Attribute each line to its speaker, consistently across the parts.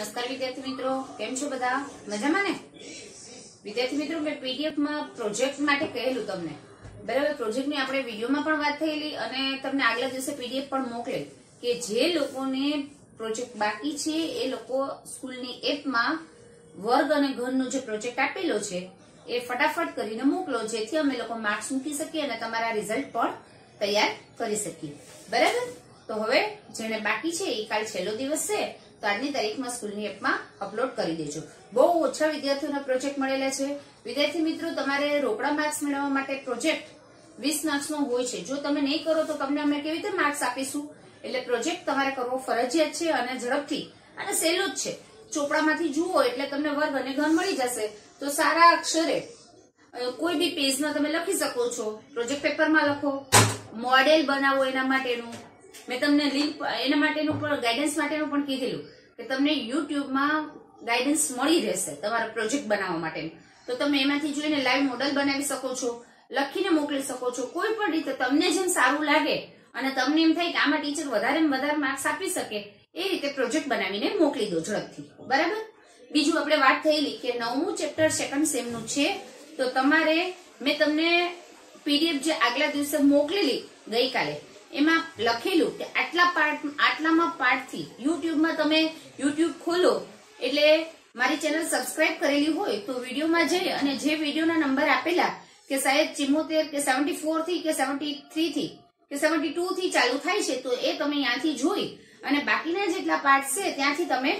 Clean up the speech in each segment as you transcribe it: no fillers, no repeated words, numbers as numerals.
Speaker 1: નમસ્કાર વિદ્યાર્થી મિત્રો, કેમ છો બધા? મજામાં ને? વિદ્યાર્થી મિત્રો, મેં પીડીએફ માં પ્રોજેક્ટ માટે કહેલું તમને, બરાબર? પ્રોજેક્ટ ની આપણે વિડીયોમાં પણ વાત થયેલી અને તમને આગલા દિવસે પીડીએફ પણ મોકલેલ કે જે લોકોને પ્રોજેક્ટ બાકી છે એ લોકો સ્કૂલની એપમાં વર્ગ અને ઘનનો જે પ્રોજેક્ટ આપેલો છે એ ફટાફટ કરીને મોકલો, જેથી અમે લોકો માર્ક્સ મૂકી શકીએ અને તમારા રિઝલ્ટ પણ તૈયાર કરી શકીએ, બરાબર? તો હવે જેને બાકી છે એ કાલ છેલ્લો દિવસ છે, તો આજની તારીખમાં સ્કૂલની એપમાં અપલોડ કરી દેજો. બહુ ઓછા વિદ્યાર્થીઓના પ્રોજેક્ટ મળેલા છે. વિદ્યાર્થી મિત્રો, તમારે રોકડા માર્ક્સ મેળવવા માટે પ્રોજેક્ટ 20 માર્ક્સનો હોય છે. જો તમે નહીં કરો તો તમને અમે કેવી રીતે માર્ક્સ આપીશું? એટલે પ્રોજેક્ટ તમારે કરવો ફરજિયાત છે અને ઝડપથી, અને સહેલું જ છે. ચોપડામાંથી જુઓ એટલે તમને વર્ગ અને ઘન મળી જશે. તો સારા અક્ષરે કોઈ બી પેજમાં તમે લખી શકો છો. પ્રોજેક્ટ પેપરમાં લખો, મોડેલ બનાવો, એના માટેનું મેં તમને લિંક એના માટેનું પણ ગાઈડન્સ માટેનું પણ કીધેલું કે તમને યુટ્યુબમાં ગાઈડન્સ મળી રહેશે તમારા પ્રોજેક્ટ બનાવવા માટેનું. તો તમે એમાંથી જોઈને લાઈવ મોડેલ બનાવી શકો છો, લખીને મોકલી શકો છો. કોઈ પણ રીતે તમને જેમ સારું લાગે અને તમને એમ થાય કે આમાં ટીચર વધારે માર્ક્સ આપી શકે એ રીતે પ્રોજેક્ટ બનાવીને મોકલી દો ઝડપથી, બરાબર? બીજું આપણે વાત થયેલી કે 9મું ચેપ્ટર સેકન્ડ સેમનું છે, તો તમારે મેં તમને પીડીએફ જે આગલા દિવસે મોકલેલી ગઈકાલે, એમાં લખેલું કે આટલામાં પાર્ટથી યુટ્યુબમાં તમે યુટ્યુબ ખોલો એટલે મારી ચેનલ સબસ્ક્રાઇબ કરેલી હોય તો વિડીયોમાં જઈ અને જે વિડીયોના નંબર આપેલા કે સાહેબ 74 કે 74 થી કે 73 થી કે 72 થી ચાલુ થાય છે, તો એ તમે ત્યાંથી જોઈ અને બાકીના જેટલા પાર્ટ છે ત્યાંથી તમે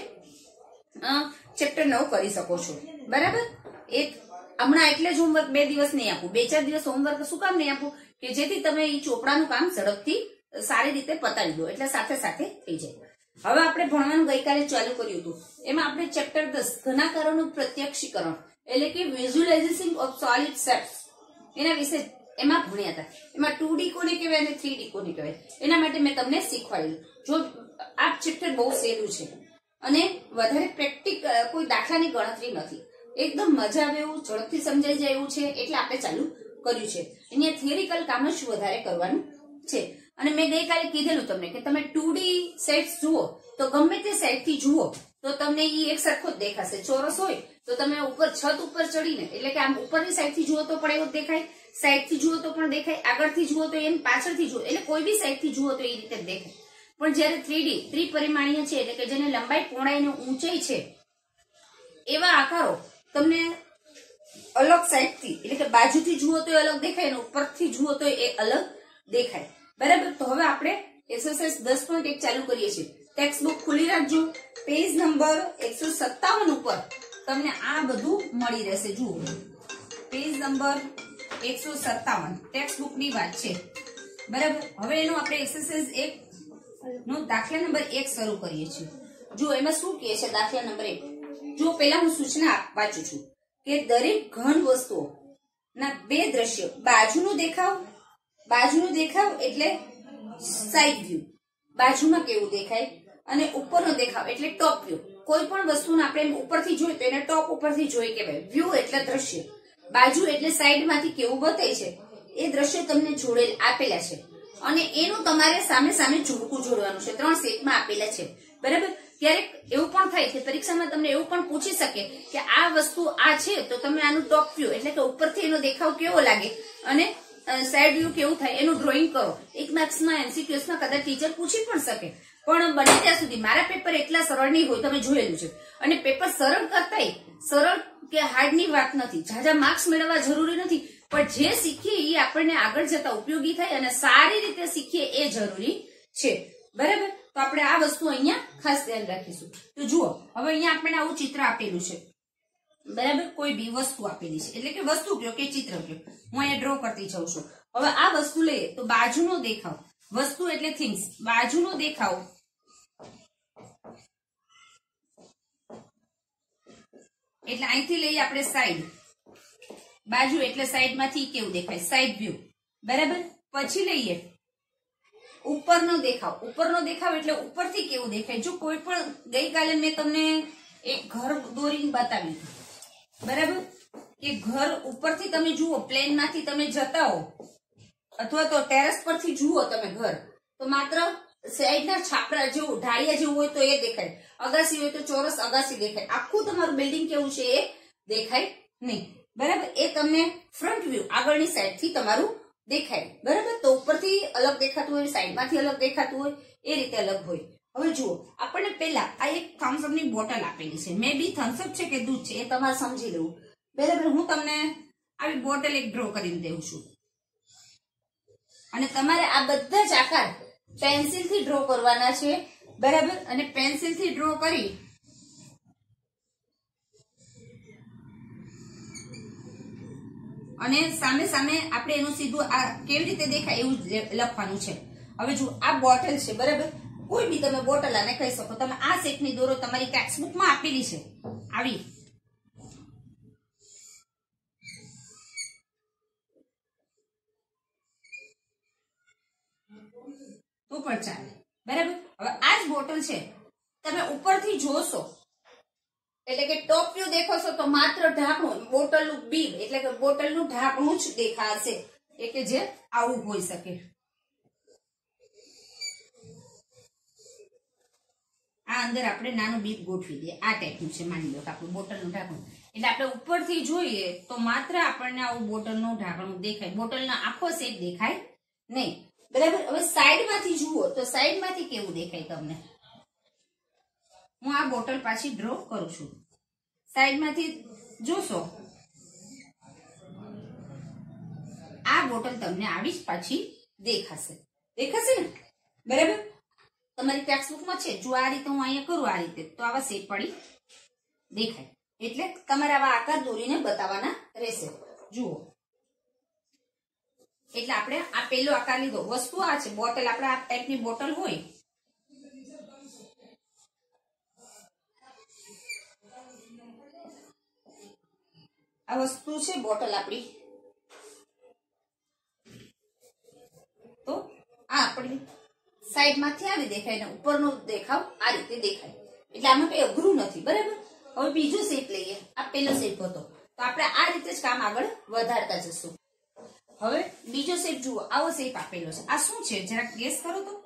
Speaker 1: ચેપ્ટર 9 કરી શકો છો, બરાબર? એ હમણાં એટલે જ હોમવર્ક 2 દિવસ નહીં આપું, 2-4 દિવસ હોમવર્ક શું કામ નહીં આપું કે જેથી તમે એ ચોપડાનું કામ ઝડપથી સારી રીતે પતાવી દો, એટલે સાથે સાથે થઈ જાય. હવે આપણે ભણવાનું ગઈકાલે ચાલુ કર્યું હતું, એમાં આપણે ચેપ્ટર 10 ઘનાકારોનું પ્રત્યક્ષીકરણ એટલે કે વિઝ્યુલાઇઝેશન ઓફ સોલિડ શેપ્સ એના વિશે એમાં ભણ્યા હતા. એમાં 2D કોને કહેવાય અને 3D કોને કહેવાય એના માટે મેં તમને શીખવાડ્યું. જો આ ચેપ્ટર બહુ સહેલું છે અને વધારે પ્રેક્ટિક કોઈ દાખલાની ગણતરી નથી, એકદમ મજા આવે એવું, ઝડપથી સમજાઈ જાય એવું છે, એટલે આપણે ચાલુ કર્યું છે. અહીંયા થિયરિકલ કામ જ વધારે કરવાનું છે. અને મેં ગઈકાલે કીધેલું તમને કે તમે 2D સેટ્સ જુઓ તો ગમે તે સાઈડ થી જુઓ તો તમને એ એક સરખો જ દેખાશે. ચોરસ હોય તો તમે ઉપર છત ઉપર ચડીને, એટલે કે આમ ઉપરની સાઈડ થી જુઓ તો પણ એવું દેખાય, સાઈડ થી જુઓ તો પણ દેખાય, આગળથી જુઓ તો એમ પાછળથી જુઓ, એટલે કોઈ બી સાઈડ થી જુઓ તો એ રીતે દેખાય. પણ જયારે 3D ત્રિપરિમાણીય છે, એટલે કે જેને લંબાઈ, પહોળાઈ અને ઊંચાઈ છે, એવા આકારો તમને અલગ સાઈડ થી, એટલે કે બાજુથી જુઓ તો અલગ દેખાય અને ઉપરથી જુઓ તો એ અલગ દેખાય, બરાબર? તો હવે આપણે એક્સરસાઇઝ 10.1 ચાલુ કરીએ છીએ. ટેક્સ્ટ બુક ખુલ્લી રાખજો. પેજ નંબર 157 ઉપર તમને આ બધું મળી રહેશે. જુઓ, પેજ નંબર 157 ટેક્સ્ટ બુક ની વાત છે, બરાબર? હવે એનું આપણે એક્સરસાઇઝ 1 નો દાખલા નંબર 1 શરૂ કરીએ છીએ. જો એમાં શું કહે છે દાખલા નંબર 1? જો પેલા હું સૂચના વાંચું છું કે દરેક ઘન વસ્તુઓ ના 2 દ્રશ્યો, બાજુનો દેખાવ એટલે સાઈડ વ્યૂ, બાજુમાં કેવું દેખાય, અને ઉપરનો દેખાવ એટલે ટોપ વ્યૂ. કોઈ પણ વસ્તુને આપણે ઉપરથી જોઈએ તો એને ટોપ ઉપરથી જોઈ કહેવાય. વ્યૂ એટલે દ્રશ્ય, બાજુ એટલે સાઈડમાંથી કેવું બતાય છે એ દ્રશ્ય તમને જોડેલ આપેલા છે અને એનું તમારે સામે જોડકું જોડવાનું છે. 3 સેટમાં આપેલા છે, બરાબર? ક્યારેક એવું પણ થાય કે પરીક્ષામાં તમને એવું પણ પૂછી શકે કે આ વસ્તુ આ છે, તો તમે આનું ટોપ વ્યૂ એટલે કે ઉપરથી એનો દેખાવ કેવો લાગે અને સાઈડ વ્યૂ કેવું થાય એનું ડ્રોઈંગ કરો. 1 માર્ક્સમાં MCQsમાં કદાચ ટીચર પૂછી પણ શકે, પણ બને ત્યાં સુધી મારા પેપર એટલા સરળ નહીં હોય, તમે જોયેલું છે. અને પેપર સરળ કરતાંય સરળ કે હાર્ડની વાત નથી, ઝાઝા માર્ક્સ મેળવવા જરૂરી નથી, પણ જે શીખીએ એ આપણને આગળ જતા ઉપયોગી થાય અને સારી રીતે શીખીએ એ જરૂરી છે, બરાબર? તો આપણે આ વસ્તુ અહીંયા ખાસ ધ્યાન રાખીશું. તો જુઓ, હવે અહીંયા આપણને આવું ચિત્ર આપેલું છે, બરાબર? કોઈ બી વસ્તુ આપેલી છે, એટલે કે વસ્તુ કયો કે ચિત્ર કયો, હું અહીંયા ડ્રો કરતી જાઉં છું. હવે આ વસ્તુ લઈએ તો બાજુનો દેખાવ, વસ્તુ એટલે થિંગ્સ, બાજુનો દેખાવ એટલે અહીંથી લઈએ આપણે સાઈડ, બાજુ એટલે સાઈડમાંથી કેવું દેખાય, સાઈડ વ્યૂ, બરાબર? પછી લઈએ ઉપરનો દેખાવ એટલે ઉપરથી કેવું દેખાય. જો કોઈ પણ ગઈકાલે મેં તમને એક ઘર દોરીને બતાવ્યું, બરાબર? કે ઘર ઉપરથી તમે જુઓ, પ્લેનમાંથી તમે જતા હો અથવા તો ટેરેસ પરથી જુઓ તમે ઘર, તો માત્ર સાઈડના છાપરા જેવું, ઢાળિયા જેવું હોય તો એ દેખાય. અગાસી હોય તો ચોરસ અગાસી દેખાય, આખું તમારું બિલ્ડિંગ કેવું છે એ દેખાય નહીં, બરાબર. એ તમને ફ્રન્ટ વ્યૂ આગળની સાઈડ થી તમારું દેખાય, બરાબર. તો ઉપરથી અલગ દેખાતું હોય, સાઈડમાંથી અલગ દેખાતું હોય, એ રીતે અલગ હોય. હવે જુઓ, આપણને પહેલા આ એક થમ્સઅપ ની બોટલ આપેલી છે, મે બી થમ્સઅપ છે કે દૂધ છે એ તમારે સમજી લેવું, બરાબર. હું તમને આવી બોટલ એક ડ્રો કરીને દેઉં છું અને તમારે આ બધા જ આકાર પેન્સિલ થી ડ્રો કરવાના છે, બરાબર. અને પેન્સિલ થી ડ્રો કરી અને સામે સામે આપણે એનું સીધું આ કેવી રીતે દેખાય એવું લખવાનું છે. હવે જો આ બોટલ છે, બરાબર. કોઈ બી તમે બોટલ આને કહી શકો, તમે આ શેપની દોરો તમારી ટેક્સ્ટબુકમાં આપેલી છે આવી, તો પણ ચાલે, બરાબર. હવે આ જ બોટલ છે, તમે ઉપરથી જોશો એટલે કે ટોપ વ્યૂ દેખોશો તો માત્ર ઢાંકણું, બોટલનું બીમ એટલે કે બોટલનું ઢાંકણું જ દેખાશે, એ કે જે આવું હોઈ શકે. આ અંદર આપણે નાનું બીપ ગોઠવી દઈએ, આ ટાઈપનું છે, માની લો કે આપણું બોટલનું ઢાંકણું. એટલે આપણે ઉપરથી જોઈએ તો માત્ર આપણને આવું બોટલનું ઢાંકણું દેખાય, બોટલનો આખો શેપ દેખાય નહીં, બરાબર. હવે સાઈડમાંથી જુઓ તો સાઈડમાંથી કેવું દેખાય તમને. હું આ બોટલ પાછી ડ્રો કરું છું, સાઈડમાંથી જોશો આ બોટલ તમને આવી જ પાછી દેખાશે, દેખાશે ને, બરાબર. તમારી ટેક્સ્ટબુકમાં છે, જો આ રીતે હું અહીંયા કરું આ રીતે તો આવા શેપ પડી દેખાય, એટલે તમારે આવા આકાર દોરીને બતાવવાના રહેશે. જુઓ, એટલે આપણે આ પેલો આકાર લીધો, વસ્તુ આ છે બોટલ, આપણે આ ટાઈપની બોટલ હોય, આ વસ્તુ છે બોટલ આપણી, તો આ આપણી સાઈડમાંથી આવી દેખાય ને ઉપરનો દેખાવ આ રીતે દેખાય, એટલે આમાં કઈ અઘરું નથી, બરાબર. હવે બીજો શેપ લઈએ, આ પેલો શેપ હતો તો આપણે આ રીતે જ કામ આગળ વધારતા જશું. હવે બીજો શેપ જુઓ, આવો શેપ આપેલો છે, આ શું છે જરાક ગેસ કરો તો.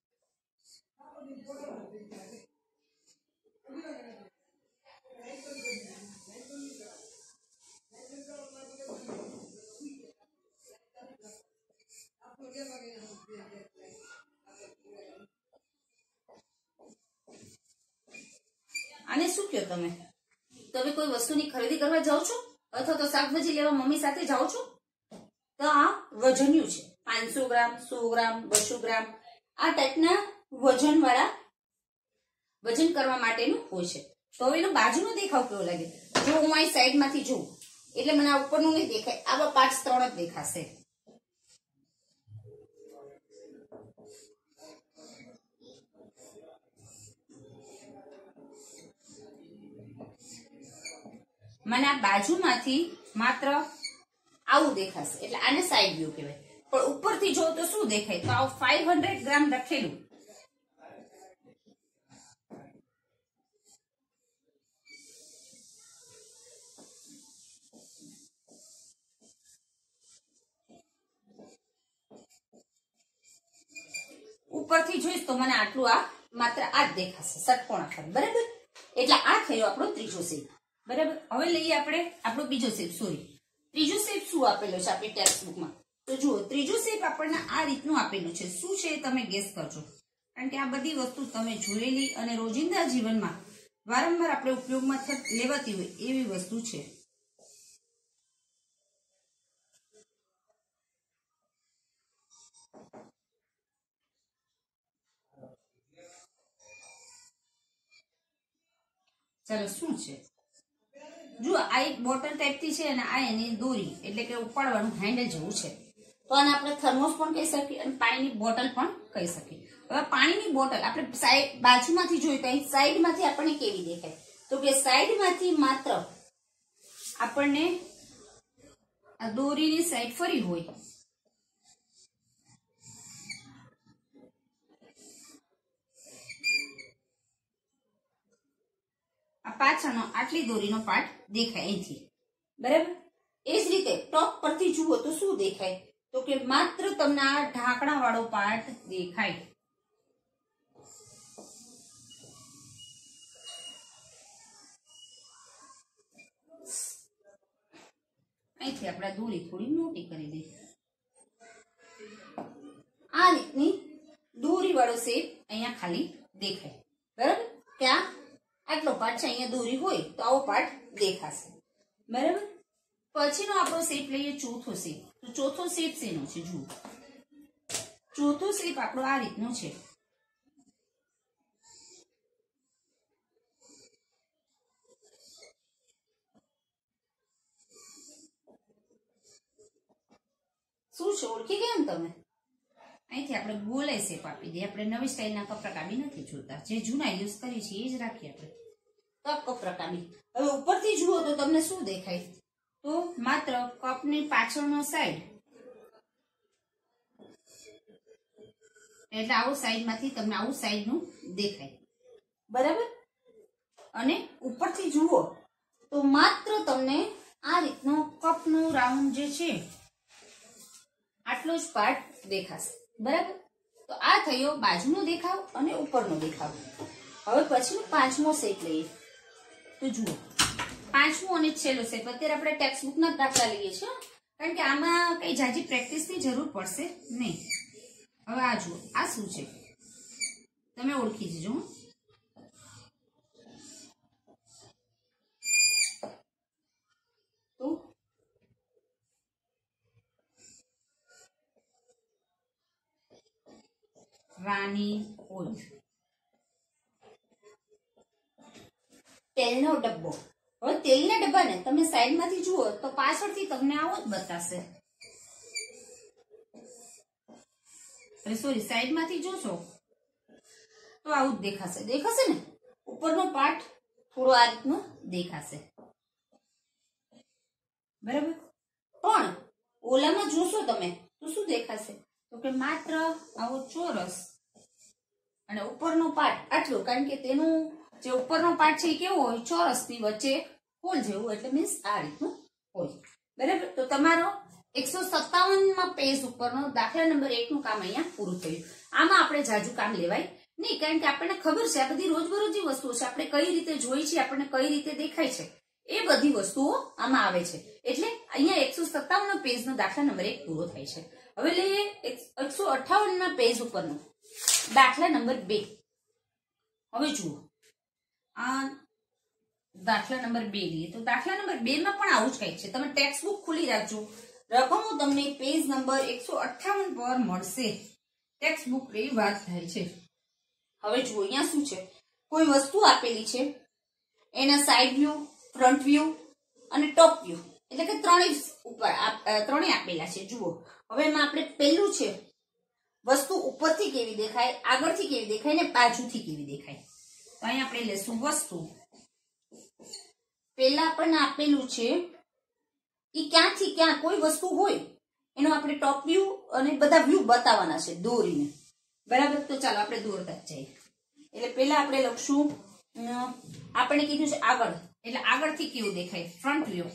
Speaker 1: આને શું કહો તમે કોઈ વસ્તુની ખરીદી કરવા જાઓ છો અથવા તો શાકભાજી લેવા મમ્મી સાથે જાઓ છો તો આ વજન્યું છે, 500 ગ્રામ, 100 ગ્રામ, 200 ગ્રામ, આ ટાઈપના વજન વાળા વજન કરવા માટેનું હોય છે. તો એનો બાજુનો દેખાવ કેવો લાગે, જો હું અહીં સાઈડ માંથી જોઉં એટલે મને આ ઉપરનું નહીં દેખાય, આવા પાર્ટ્સ 3 જ દેખાશે. મને આ બાજુમાંથી માત્ર આવું દેખાશે એટલે આને સાઈડ વ્યૂ કહેવાય, પણ ઉપરથી જો તો શું દેખાય, તો આવું 500 ગ્રામ લખેલું ઉપરથી જોઈશ તો મને આટલું આ માત્ર આ જ દેખાશે, ષટકોણ આકાર, બરાબર. એટલે આ થયો આપણો ત્રીજો શેપ, બરાબર. હવે લઈએ આપણે આપણો બીજો શેપ, ત્રીજો શેપ શું આપેલો છે આપણી ટેક્સ્ટબુકમાં, તો જુઓ ત્રીજો શેપ આપણને આ રીતનું આપેલું છે. શું છે તમે ગેસ કરજો, કારણ કે આ બધી વસ્તુ તમે જોયેલી અને રોજિંદા જીવનમાં વારંવાર આપણે ઉપયોગમાં લેવાતી હોય એવી વસ્તુ છે. ચાલો શું છે, જુઓ આ એક બોટલ ટાઈપ થી છે અને આ એની દોરી એટલે કે ઉપાડવાનું હેન્ડલ જેવું છે, તો આને આપણે થર્મોસ પણ કહી શકીએ અને પાણીની બોટલ પણ કહી શકીએ. હવે પાણીની બોટલ આપણે સાઈડ બાજુમાંથી જોઈએ તો અહીં સાઈડમાંથી આપણને કેવી દેખાય, તો કે સાઈડમાંથી માત્ર આપણને આ દોરીની સાઈડ ફરી હોય, આ પાછળનો આટલી દોરીનો પાર્ટ દેખાય અહીંથી, બરાબર. એ જ રીતે ટોપ પરથી જુઓ તો શું દેખાય, તો કે માત્ર તમને આ ઢાંકણા વાળો પાર્ટ દેખાય. અહીંથી આપણે દોરી થોડી મોટી કરી દઈએ. આ રીતની દોરી વાળો શેપ અહીંયા ખાલી દેખાય. બરાબર? ત્યાં આટલો પાર્ટ છે, અહીંયા દોરી હોય તો આવો પાર્ટ દેખાશે. બરાબર? પછીનો આપણો શેપ લઈએ ચોથો શેપ. તો ચોથો શેપ શેનો છે? જુઓ, ચોથો શેપ આપણો આ રીતનો છે. શું છે? ઓળખી ગયા ને તમે? અહીંથી આપણે ગોલાઈ શેપ આપી દઈએ. આપણે નવી સ્ટાઇલના કપરકાબી નથી જોતા, જે જૂના યુઝ કરીએ છીએ એ જ રાખીએ આપણે. કપરકાબી. હવે ઉપરથી જુઓ તો તમને શું દેખાય? તો માત્ર કપની પાછળનો સાઈડ, એટલે આવું સાઈડમાંથી તમને આવું સાઈડનું દેખાય. બરાબર? અને ઉપરથી જુઓ તો માત્ર તમને આ રીતનો કપનો રાઉન્ડ જે છે આટલો જ પાર્ટ દેખાશે. બરાબર? તો આ થયો બાજુનો દેખાવ અને ઉપરનો દેખાવ. હવે પછીનો પાંચમો શેપ લઈએ. તો જુઓ, પાંચમો અને છેલ્લો શેપ. અત્યારે આપણે ટેક્સ્ટ બુકના જ દાખલા લઈએ છીએ, કારણ કે આમાં કઈ જાજી પ્રેક્ટિસની જરૂર પડશે નહીં. હવે આ જુઓ, આ શું છે? તમે ઓળખી જજો. તો રાની ઓઇલ, તેલનો ડબ્બો. હવે તેલના ડબ્બાને તમે સાઈડમાંથી જુઓ તો પાછળથી તમને આવો જ બતાશે. સોરી, સાઈડમાંથી જોશો તો આવું જ દેખાશે. દેખાશે ને? ઉપરનો પાર્ટ થોડો આ રીતનો દેખાશે. બરાબર? પણ ઓલામાં જોશો તમે તો શું દેખાશે? તો કે માત્ર આવો ચોરસ અને ઉપરનો પાર્ટ આટલો, કારણ કે તેનું જે ઉપરનો પાર્ટ છે એ કેવો હોય? ચોરસની વચ્ચે હોલ જેવું, એટલે મીન્સ આ રીતનું હોય. બરાબર? તો તમારો 157માં પેજ ઉપરનો દાખલા નંબર 1 નું કામ અહીંયા પૂરું થયું. આમાં આપણે જાજુ કામ લેવાય નહીં, કારણ કે આપણને ખબર છે આ બધી રોજબરોજની વસ્તુઓ છે. આપણે કઈ રીતે જોઈ છે, આપણને કઈ રીતે દેખાય છે, એ બધી વસ્તુઓ આમાં આવે છે. એટલે અહીંયા 157ના પેજનો દાખલા નંબર 1 પૂરો થાય છે. હવે લઈએ 158ના પેજ ઉપરનો દાખલા નંબર 2. હવે જુઓ, આ દાખલા નંબર 2 લઈએ. તો દાખલા નંબર 2 માં પણ આવું જ કંઈક છે. તમે ટેક્સ્ટ બુક ખોલી રાખજો. રકમો તમને પેજ નંબર 158 પર મળશે. ટેક્સ્ટ બુક એવી વાત થાય છે. હવે જુઓ, અહીંયા શું છે? કોઈ વસ્તુ આપેલી છે, એના સાઈડ વ્યૂ, ફ્રન્ટ વ્યૂ અને ટોપ વ્યૂ, એટલે કે ત્રણેય આપેલા છે. જુઓ, હવે એમાં આપણે પહેલું છે વસ્તુ ઉપરથી કેવી દેખાય, આગળથી કેવી દેખાય ને બાજુથી કેવી દેખાય. તો અહીંયા આપણે લેશું વસ્તુ. પહેલા આપણને આપેલું છે એ ક્યાંથી ક્યાં કોઈ વસ્તુ હોય એનો આપણે ટોપ વ્યૂ અને બધા વ્યૂ બતાવવાના છે દોરીને. બરાબર? તો ચાલો આપણે દોરતા જ જઈએ. એટલે પહેલા આપણે લખશું, આપણે કીધું છે આગળ, એટલે આગળથી કેવું દેખાય? Front view.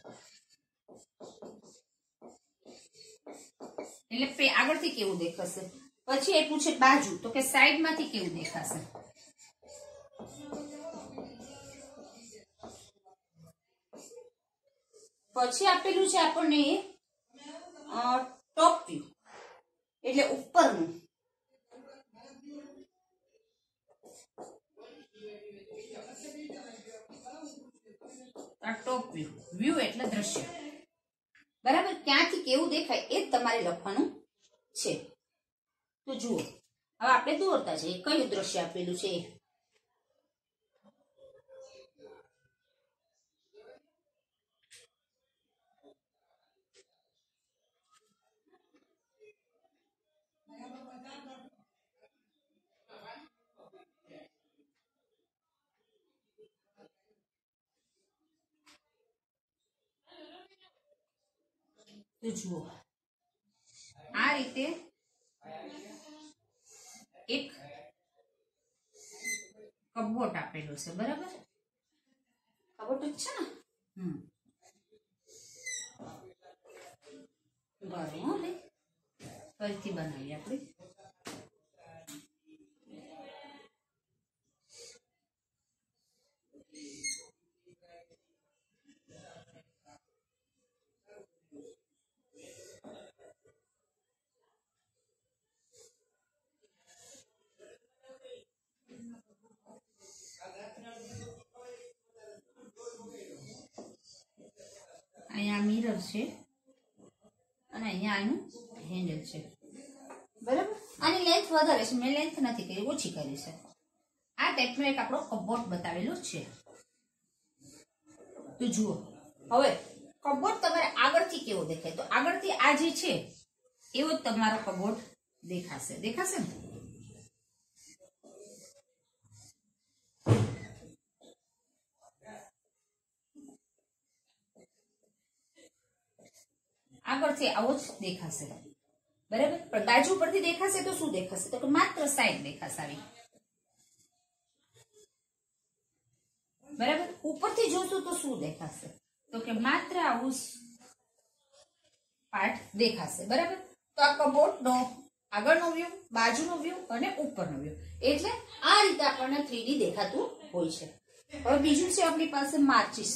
Speaker 1: એટલે આગળથી કેવું દેખાશે. પછી આપ્યું છે બાજુ, તો કે સાઈડમાંથી કેવું દેખાશે. પછી આપેલું છે આપણને ટોપ વ્યૂ, એટલે ઉપરનું. ટોપ વ્યૂ, વ્યૂ એટલે દ્રશ્ય. બરાબર? ક્યાંથી કેવું દેખાય એ જ તમારે લખવાનું છે. તો જુઓ, હવે આપણે દોરતા છે કયું દ્રશ્ય આપેલું છે. તો જુઓ, આ રીતે એક કબોટ આપેલો છે. બરાબર? કબોટ જ છે ને? બરાબર. ફરીથી બનાવીએ આપણે. અહીંયા મિરર છે અને અહીંયા આનું હેન્ડલ છે, બરાબર. આની લેન્થ વધારે છે, મેં લેન્થ નથી કરી, ઓછી કરી છે. આ ટાઈપનો એક આપણો કપબોર્ડ બતાવેલો છે. તો જુઓ, હવે કપબોર્ડ તમારે આગળથી કેવો દેખાય, તો આગળથી આ જે છે એવો જ તમારો કપબોર્ડ દેખાશે. દેખાશે ને? આગળથી આવો જ દેખાશે, બરાબર. પણ બાજુ પરથી દેખાશે તો શું દેખાશે, તો કે માત્ર સાઈડ દેખાશે આવી, બરાબર. ઉપરથી જોશું તો શું દેખાશે, તો કે માત્ર આવું પાર્ટ દેખાશે, બરાબર. તો આ કપબોર્ડ નો આગળનો વ્યૂ, બાજુનો વ્યૂ અને ઉપરનો વ્યૂ, એટલે આ રીતે આપણને 3D દેખાતું હોય છે. હવે બીજું છે આપણી પાસે માચીસ.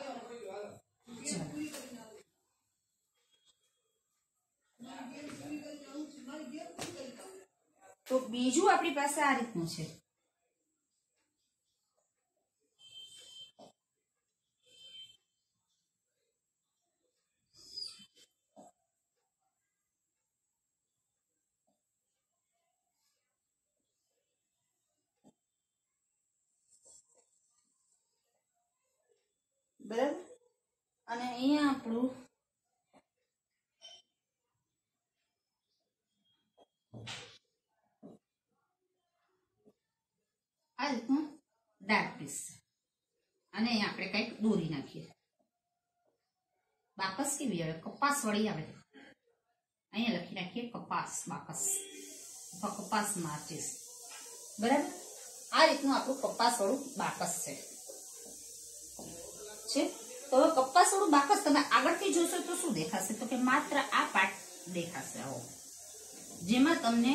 Speaker 1: તો બીજું આપણી પાસે આ રીતનું છે. બરાબર. અને અહીંયા આપણું આ રીતનું ડાર્ક પીસ અને અહીંયા આપણે કઈક દોરી નાખીએ. બાકસ કેવી આવે, કપાસ વાળી આવે. અહીંયા લખી નાખીએ કપાસ બાકસ અથવા કપાસ માચીસ, બરાબર. આ રીતનું આપણું કપાસ વાળું બાકસ છે. તો હવે કપાસ વાળું બાકસ તમે આગળથી જોશો તો શું દેખાશે, તો કે માત્ર આ પાર્ટ દેખાશે આવો, જેમાં તમને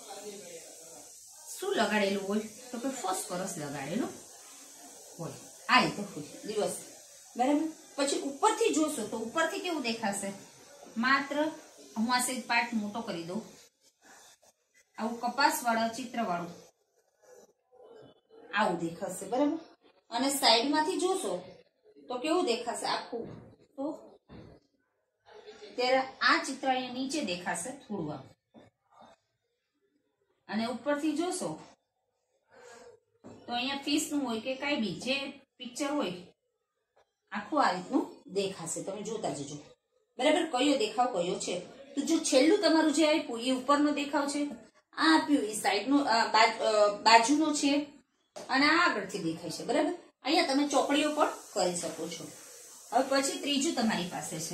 Speaker 1: શું લગાડેલું હોય, તો કે ફોસ્ફરસ લગાડેલું હોય. આ રીતે હોય દિવસ, બરાબર. પછી ઉપરથી જોશો તો ઉપરથી કેવું દેખાશે, માત્ર હું આ સેજ પાર્ટ મોટો કરી દઉં, આવું કપાસ વાળા ચિત્ર વાળું આવું દેખાશે, બરાબર. અને સાઈડમાંથી જોશો તો કેવું દેખાશે આખું, તો ત્યારે આ ચિત્ર અહીંયા નીચે દેખાશે થોડું આમ, અને ઉપરથી જોશો તો અહીંયા ફિશ નું હોય કે કઈ બી જે પિક્ચર હોય આખું આ રીતનું દેખાશે. તમે જોતા જજો, બરાબર. કયો દેખાવ કયો છે, તો જો છેલ્લું તમારું જે આપ્યું એ ઉપરનો દેખાવ છે, આ આપ્યું એ સાઈડનો બાજુનો છે, અને આ આગળથી દેખાય છે, બરાબર. અહીંયા તમે ચોકડીઓ પણ કરી શકો છો. હવે પછી ત્રીજું તમારી પાસે છે,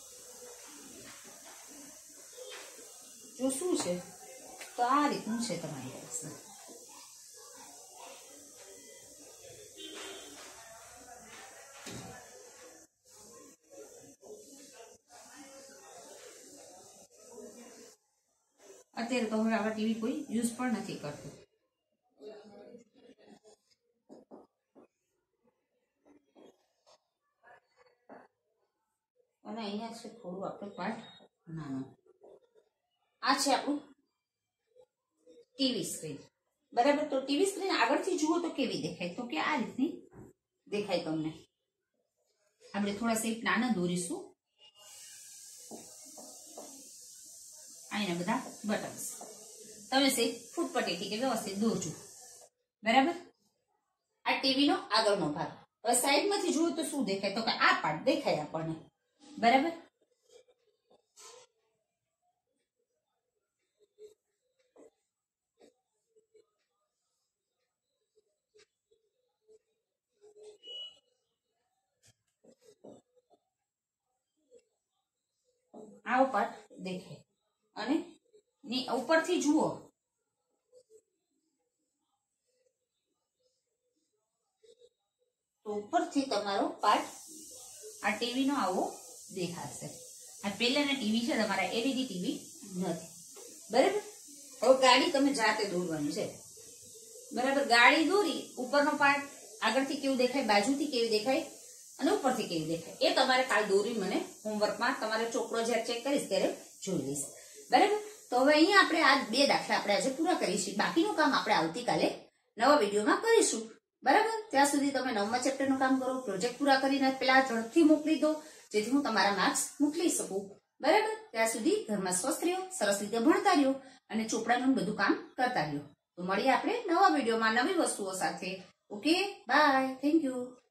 Speaker 1: જો શું છે, તો આ રીતનું છે તમારી પાસે. અત્યારે તો હવે આવા ટીવી કોઈ યુઝ પણ નથી કરતું. અને અહીંયા છે થોડું આપણું પાર્ટ નાનો. આ છે આપણું ટીવી સ્ક્રીન, બરાબર. તો ટીવી સ્ક્રીન આગળથી જુઓ તો કેવી દેખાય, તો કે આ રીતની દેખાય તમને. આપણે થોડા સેપ નાના દોરીશું. આના બધા બટન્સ તમે સેપ ફૂટપટ્ટીથી કે વ્યવસ્થિત દોરજો, બરાબર. આ ટીવી નો આગળનો ભાગ. હવે સાઈડમાંથી જુઓ તો શું દેખાય, તો કે આ પાર્ટ દેખાય આપણને, બરાબર. આવો પાર્ટ દેખાય. અને ઉપરથી જુઓ તો ઉપરથી તમારો પાર્ટ આ ટીવી નો આવો દેખાશે. આ પહેલાના ટીવી છે તમારા, એલઈડી ટીવી નથી, બરાબર. હવે ગાડી તમે જાતે દોરવાની છે, બરાબર. ગાડી દોરી ઉપરનો પાર્ટ આગળથી કેવું દેખાય, બાજુથી કેવી દેખાય અને ઉપરથી કેવી દેખાય, એ તમારે કાલ દોરી મને હોમવર્કમાં તમારે ચોપડો જ્યારે ચેક કરીશ ત્યારે જોઈ લઈશ, બરાબર. તો હવે અહીંયા આપણે આ 2 દાખલા આપણે આજે પૂરા કરીશું. બાકીનું કામ આપણે આવતીકાલે નવા વિડીયોમાં કરીશું. બરાબર? ત્યાં સુધી તમે 9મા ચેપ્ટરનું કામ કરો, પ્રોજેક્ટ પૂરા કરીને પેલા ઝડપથી મોકલી દો, જેથી હું તમારા માર્ક્સ મોકલી શકું. બરાબર? ત્યાં સુધી ઘરમાં સ્વસ્થ રહ્યો, સરસ રીતે ભણતા રહ્યો અને ચોપડાનું બધું કામ કરતા રહ્યો. તો મળીએ આપણે નવા વિડીયોમાં નવી વસ્તુઓ સાથે. Okay, bye, thank you.